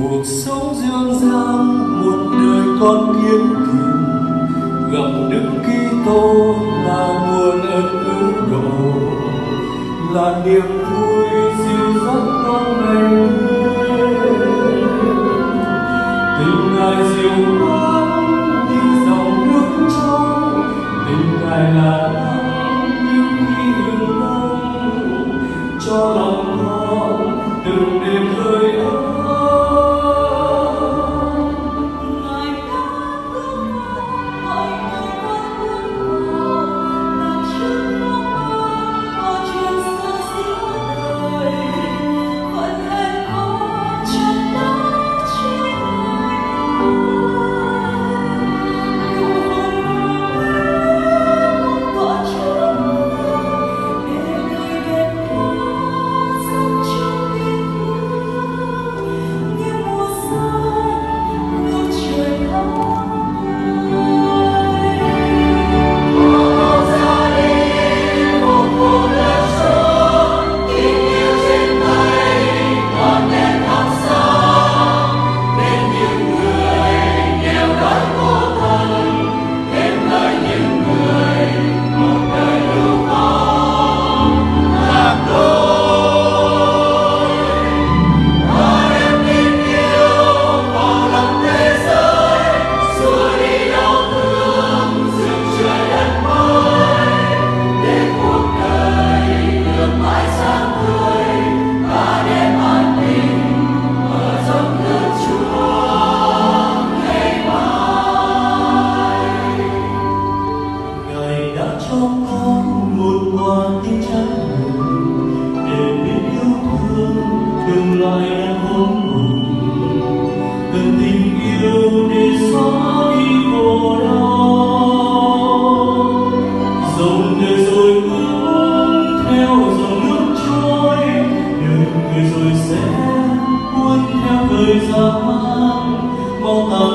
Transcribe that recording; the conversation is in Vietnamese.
cuộc sống dương gian một đời con kiếm tiền, gặp Đức Kitô là nguồn ơn cứu độ, là niềm vui dìu dắt con ngày tình Ngài dịu mát như dòng nước trong, tình Ngài là nắng như khi hừng đông, cho lòng con từng đêm hơi ấm. Rồi sẽ cuốn theo thời gian mau tàn